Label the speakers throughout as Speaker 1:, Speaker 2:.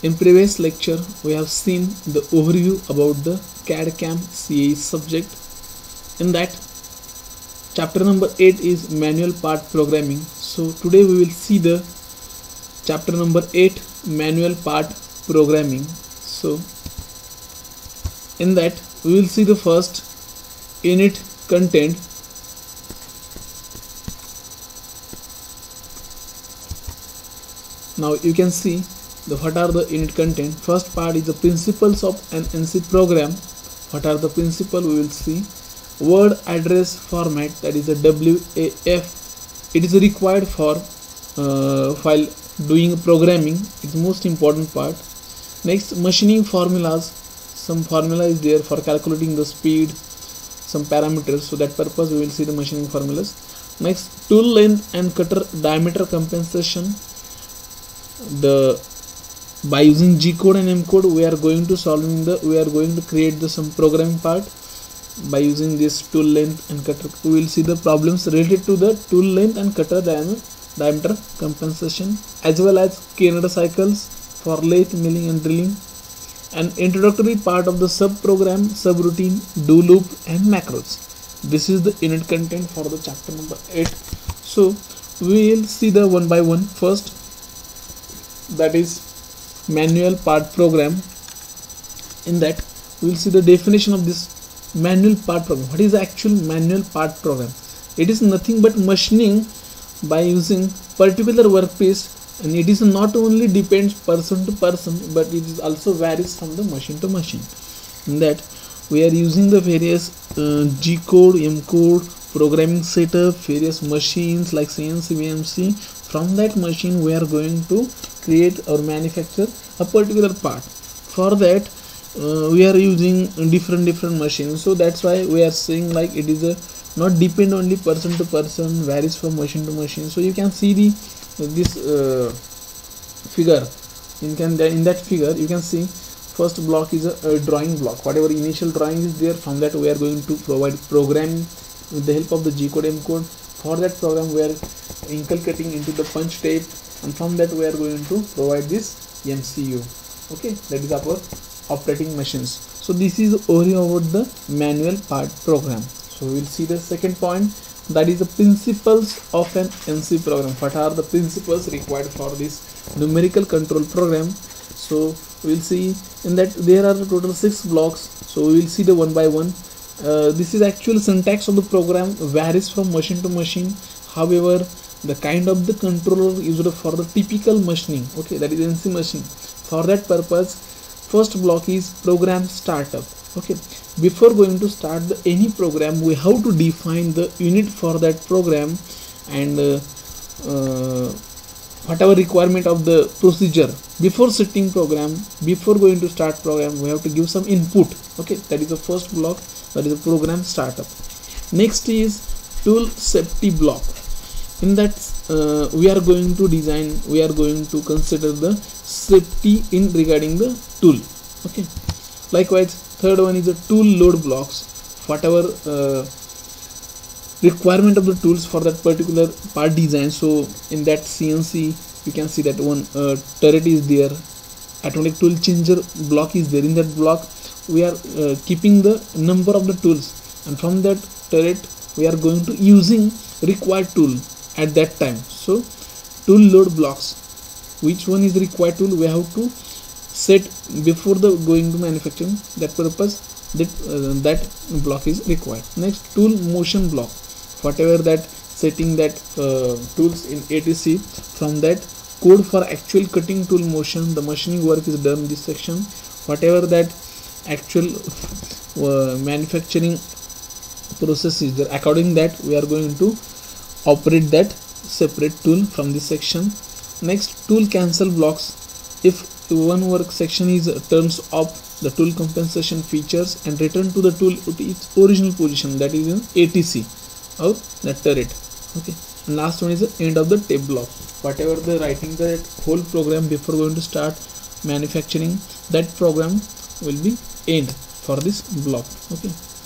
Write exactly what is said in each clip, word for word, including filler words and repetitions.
Speaker 1: In previous lecture we have seen the overview about the C A D C A M C A E subject. In that, chapter number eight is manual part programming. So today we will see the chapter number eight, manual part programming. So in that we will see the first unit content. Now you can see the what are the unit content. First part is the principles of an N C program. What are the principles? We will see word address format, that is a W A F. It is required for uh, while doing programming. It's most important part. Next, machining formulas. Some formula is there for calculating the speed, some parameters. So that purpose we will see the machining formulas. Next, tool length and cutter diameter compensation. The by using G code and M code we are going to solving the we are going to create the some programming part by using this tool length and cutter. We will see the problems related to the tool length and cutter diameter diameter compensation, as well as Canada cycles for lathe, milling and drilling, and introductory part of the sub program, subroutine, do loop and macros. This is the unit content for the chapter number eight. So we will see the one by one. First, that is manual part program. In that we will see the definition of this manual part program. What is the actual manual part program? It is nothing but machining by using particular workpiece, and it is not only depends person to person, but it is also varies from the machine to machine. In that we are using the various uh, G code, M code, programming setup, various machines like C N C, V M C. From that machine we are going to create or manufacture a particular part. For that uh, we are using different different machines. So that's why we are saying like it is a not depend only person to person, varies from machine to machine. So you can see the this uh, figure. You can in that figure you can see first block is a, a drawing block. Whatever initial drawing is there, from that we are going to provide programming with the help of the G code, M code. For that program we are inculcating into the punch tape, and from that we are going to provide this M C U. Okay, that is our operating machines. So this is overview about the manual part program. So we will see the second point, that is the principles of an N C program. What are the principles required for this numerical control program? So we will see in that there are total six blocks. So we will see the one by one. Uh, this is actual syntax of the program, varies from machine to machine. However, the kind of the controller used for the typical machining, okay, that is N C machine. For that purpose, first block is program startup. Okay, before going to start the any program, we have to define the unit for that program, and uh, uh, whatever requirement of the procedure. Before setting program, before going to start program, we have to give some input. Okay, that is the first block, that is a program startup. Next is tool safety block. In that uh, we are going to design, we are going to consider the safety in regarding the tool. Okay, likewise third one is the tool load blocks. Whatever uh, requirement of the tools for that particular part design. So in that C N C you can see that one uh, turret is there, automatic tool changer block is there. In that block we are uh, keeping the number of the tools, and from that turret we are going to using required tool at that time. So tool load blocks, which one is required tool we have to set before the going to manufacturing. That purpose that uh, that block is required. Next, tool motion block. Whatever that setting that uh, tools in A T C, from that code for actual cutting tool motion, the machining work is done in this section. Whatever that actual uh, manufacturing process is there, according that we are going to operate that separate tool from this section. Next, tool cancel blocks. If one work section is uh, turns off the tool compensation features and return to the tool to its original position, that is in A T C of the turret. Okay, and last one is the end of the tape block. Whatever the writing the whole program before going to start manufacturing, that program will be end for this block. Okay,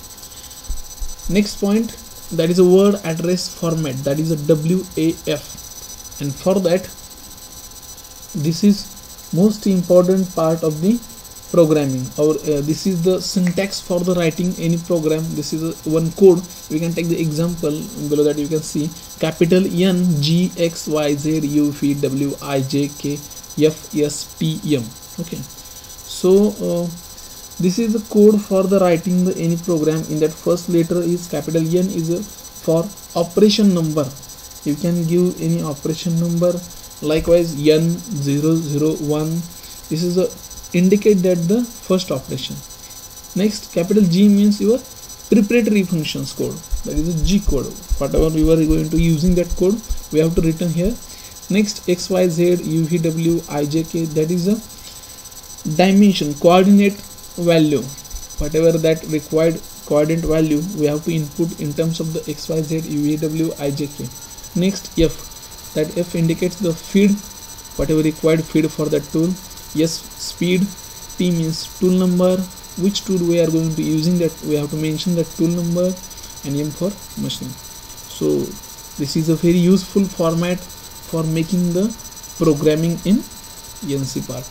Speaker 1: next point, that is a word address format, that is a W A F, and for that this is most important part of the programming, or uh, this is the syntax for the writing any program. This is a, one code. We can take the example below that. You can see capital N G X Y Z U V W I J K F S T M. Okay, so uh, this is the code for the writing the any program. In that first letter is capital N is a, for operation number. You can give any operation number. Likewise N zero zero one, this is a indicate that the first operation. Next capital G means your preparatory functions code, that is a G code. Whatever we were going to using that code, we have to written here. Next X Y Z U V W I J K, that is a dimension coordinate value. Whatever that required coordinate value we have to input in terms of the X Y Z U V W I J K. Next F, that F indicates the feed, whatever required feed for that tool. Yes, speed. T means tool number, which tool we are going to using, that we have to mention that tool number. And M for machining. So this is a very useful format for making the programming in N C part.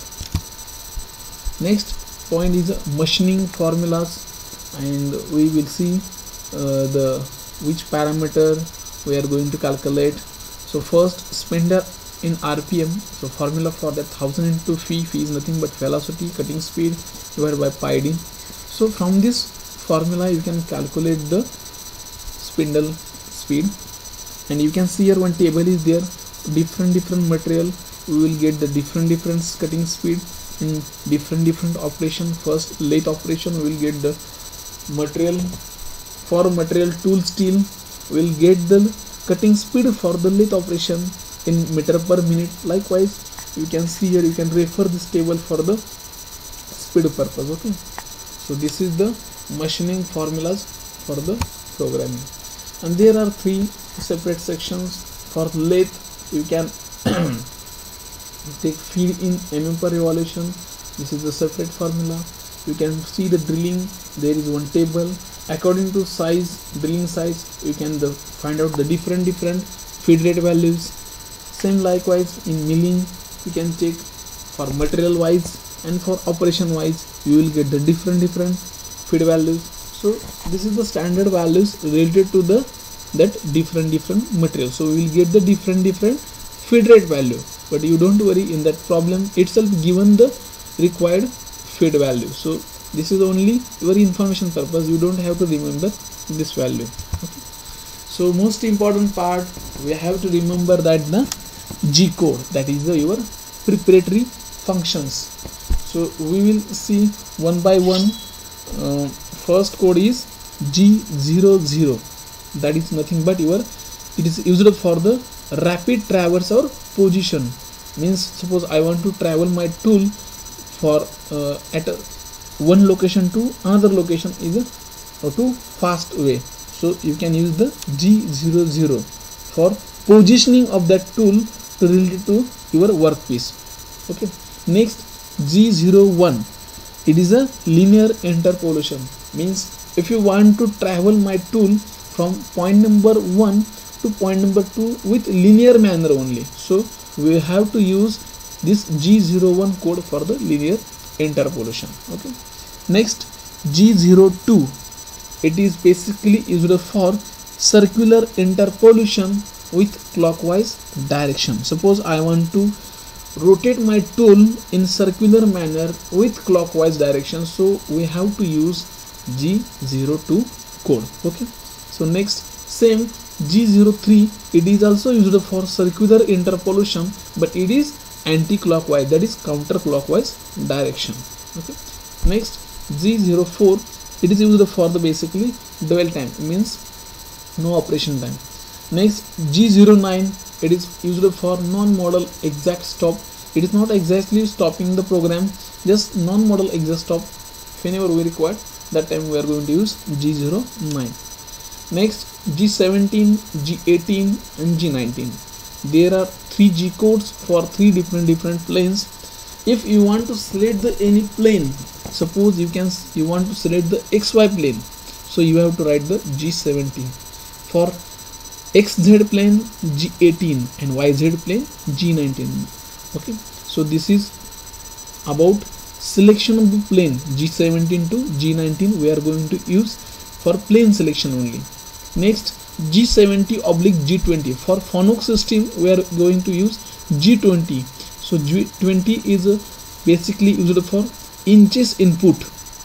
Speaker 1: Next point is machining formulas, and we will see uh, the which parameter we are going to calculate. So first spindle in R P M. So formula for that one thousand into phi. Phi is nothing but velocity, cutting speed divided by pi d. So from this formula you can calculate the spindle speed, and you can see here one table is there. Different different material we will get the different different cutting speed in different different operation. First lathe operation we will get the material, for material tool steel we will get the cutting speed for the lathe operation in meter per minute. Likewise you can see here, you can refer this table for the speed purpose. Okay, so this is the machining formulas for the programming, and there are three separate sections. For lathe you can take feed in mm per revolution. This is the separate formula. You can see the drilling, there is one table. According to size, drilling size, you can the, find out the different different feed rate values. Same likewise in milling, you can check for material wise, and for operation wise you will get the different different feed values. So this is the standard values related to the that different different material. So we will get the different different feed rate value, but you don't worry, in that problem itself given the required feed value. So this is only your information purpose, you don't have to remember this value. Okay. So most important part, we have to remember that the G code, that is the your preparatory functions. So we will see one by one. Uh, first code is G zero zero, that is nothing but your, it is used for the rapid traverse or position. Means suppose I want to travel my tool for uh, at a one location to another location is a or to fast way. So you can use the G zero zero for positioning of that tool to relate to your workpiece. Okay. Next G zero one, it is a linear interpolation. Means if you want to travel my tool from point number one to point number two with linear manner only, so we have to use this G zero one code for the linear interpolation. Okay. Next G zero two, it is basically used for circular interpolation with clockwise direction. Suppose I want to rotate my tool in circular manner with clockwise direction, so we have to use G zero two code. Okay. So next same G zero three, it is also used for circular interpolation, but it is anti-clockwise, that is counterclockwise direction. Okay. Next G zero four, it is used for the basically dwell time, means no operation time. Next G zero nine, it is used for non-modal exact stop. It is not exactly stopping the program, just non-modal exact stop. Whenever we require, that time we are going to use G zero nine. Next G seventeen, G eighteen and G nineteen. There are three G codes for three different different planes. If you want to select the any plane, suppose you can you want to select the X Y plane, so you have to write the G seventeen. For X Z plane G eighteen and Y Z plane G nineteen. Okay, so this is about selection of the plane G seventeen to G nineteen. We are going to use for plane selection only. Next, G seventy oblique G twenty. For Fanuc system we are going to use G twenty. So G twenty is uh, basically used for inches input.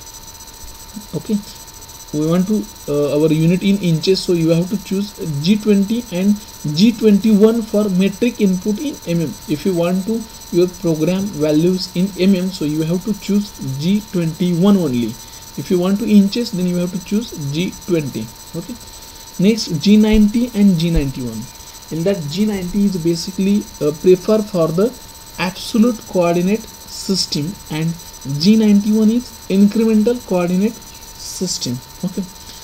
Speaker 1: Okay, we want to uh, our unit in inches, so you have to choose G twenty and G twenty-one for metric input in mm. If you want to your program values in mm, so you have to choose G twenty-one only. If you want to inches, then you have to choose G twenty. Okay, next G ninety and G ninety-one. In that, G ninety is basically uh, prefer for the absolute coordinate system and G ninety-one is incremental coordinate system. Okay,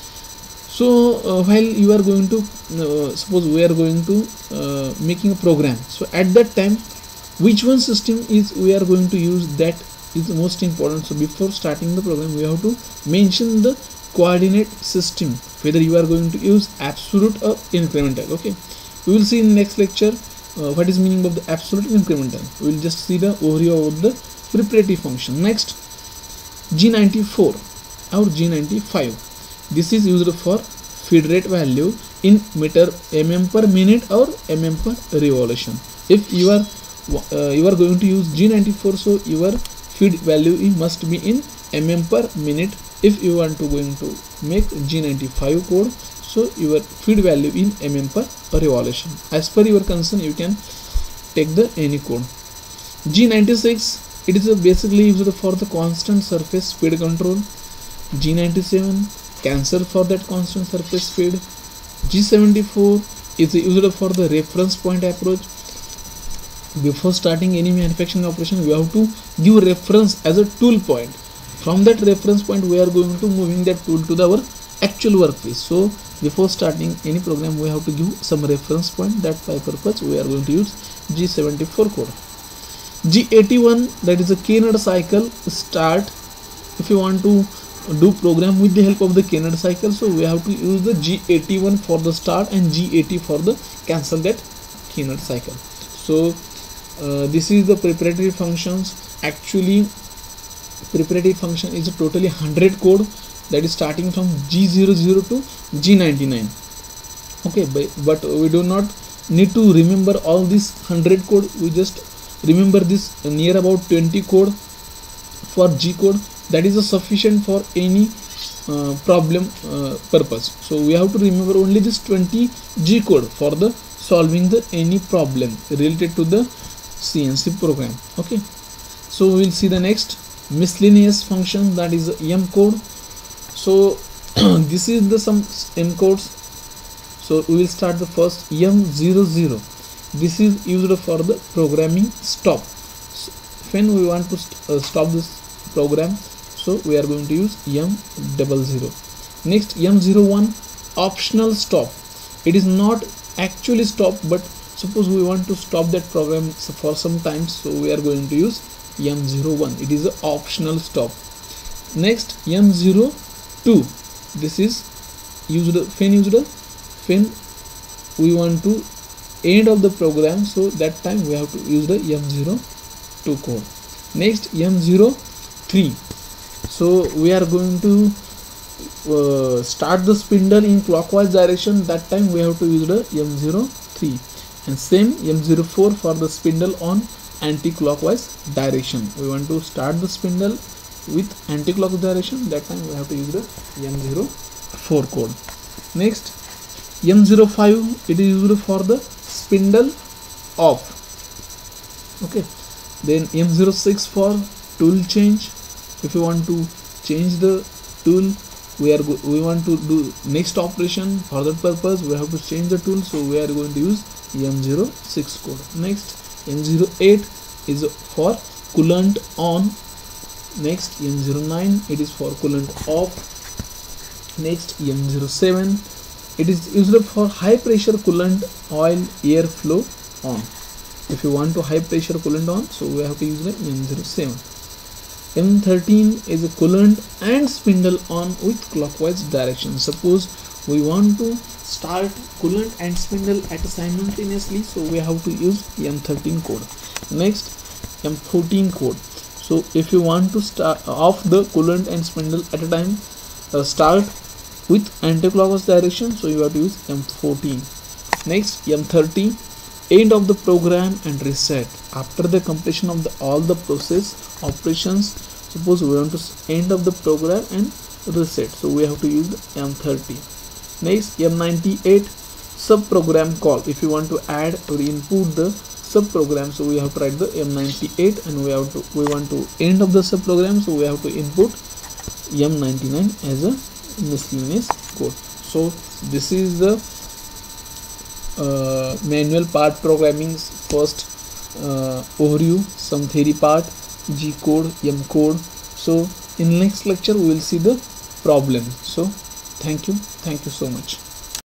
Speaker 1: so uh, while you are going to uh, suppose we are going to uh, making a program, so at that time which one system is we are going to use, that is the most important. So before starting the program we have to mention the coordinate system, whether you are going to use absolute or incremental. Okay, we will see in next lecture uh, what is meaning of the absolute incremental. We will just see the overview of the preparatory function. Next, G ninety-four or G ninety-five. This is used for feed rate value in meter mm per minute or mm per revolution. If you are uh, you are going to use G ninety-four, so your feed value must be in mm per minute. If you want to going to make G ninety-five code, so your feed value in mm per revolution. As per your concern, you can take the any code. G ninety-six, it is basically used for the constant surface speed control. G ninety-seven, cancel for that constant surface speed. G seventy-four is used for the reference point approach. Before starting any manufacturing operation, we have to give reference as a tool point. From that reference point, we are going to moving that tool to the, our actual workpiece. So before starting any program, we have to give some reference point. That by purpose we are going to use G seventy-four code. G eighty-one, that is a K-node cycle start. If you want to do program with the help of the K-node cycle, so we have to use the G eighty-one for the start and G eighty for the cancel that K-node cycle. So uh, this is the preparatory functions. Actually, preparatory function is a totally one hundred code, that is starting from G zero zero to G ninety-nine. Okay, but, but we do not need to remember all this one hundred code. We just remember this near about twenty code for G code. That is a sufficient for any uh, problem uh, purpose. So we have to remember only this twenty G code for the solving the any problem related to the C N C program. Okay, so we will see the next miscellaneous function, that is M code. So this is the some M codes. So we will start the first M zero zero. This is used for the programming stop. So when we want to st uh, stop this program, so we are going to use M zero zero. Next, M zero one, optional stop. It is not actually stop, but suppose we want to stop that program for some time, so we are going to use M zero one. It is an optional stop. Next, M zero two. This is used when used when we want to end of the program, so that time we have to use the M zero two code. Next, M zero three. So we are going to uh, start the spindle in clockwise direction. That time we have to use the M zero three, and same M zero four for the spindle on anti-clockwise direction. We want to start the spindle with anti-clockwise direction. That time we have to use the M zero four code. Next, M zero five, it is used for the spindle off. Okay, then M zero six for tool change. If you want to change the tool, we are we want to do next operation. For that purpose, we have to change the tool, so we are going to use M zero six code. Next, M zero eight is for coolant on. Next, M zero nine, it is for coolant off. Next, M zero seven, it is used for high pressure coolant oil air flow on. If you want to high pressure coolant on, so we have to use the M zero seven. M thirteen is a coolant and spindle on with clockwise direction. Suppose we want to start coolant and spindle at simultaneously, so we have to use M thirteen code. Next, M fourteen code. So if you want to start off the coolant and spindle at a time, uh, start with anti-clockwise direction, so you have to use M fourteen. Next, M thirty, end of the program and reset. After the completion of the all the process operations, suppose we want to end of the program and reset, so we have to use the M thirty. Next, M ninety-eight, sub program call. If you want to add or input the sub program, so we have to write the M ninety-eight, and we have to we want to end of the sub program, so we have to input M ninety-nine as a miscellaneous code. So this is the uh, manual part programming's first uh, overview, some theory part, G code, M code. So in next lecture we will see the problem. So thank you thank you so much.